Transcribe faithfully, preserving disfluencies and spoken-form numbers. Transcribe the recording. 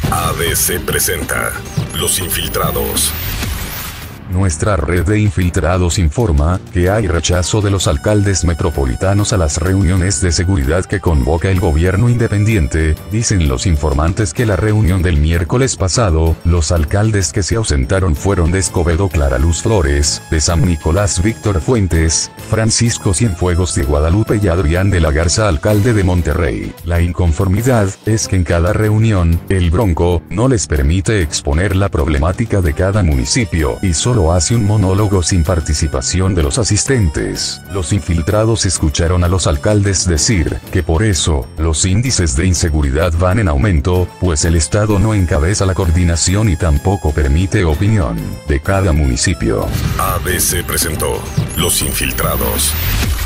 A B C presenta Los Infiltrados. Nuestra red de infiltrados informa que hay rechazo de los alcaldes metropolitanos a las reuniones de seguridad que convoca el gobierno independiente. Dicen los informantes que la reunión del miércoles pasado, los alcaldes que se ausentaron fueron de Escobedo Clara Luz Flores, de San Nicolás Víctor Fuentes, Francisco Cienfuegos de Guadalupe y Adrián de la Garza alcalde de Monterrey. La inconformidad es que en cada reunión, el Bronco no les permite exponer la problemática de cada municipio y solo hace un monólogo sin participación de los asistentes. Los infiltrados escucharon a los alcaldes decir que por eso, los índices de inseguridad van en aumento, pues el Estado no encabeza la coordinación y tampoco permite opinión de cada municipio. A B C presentó Los Infiltrados.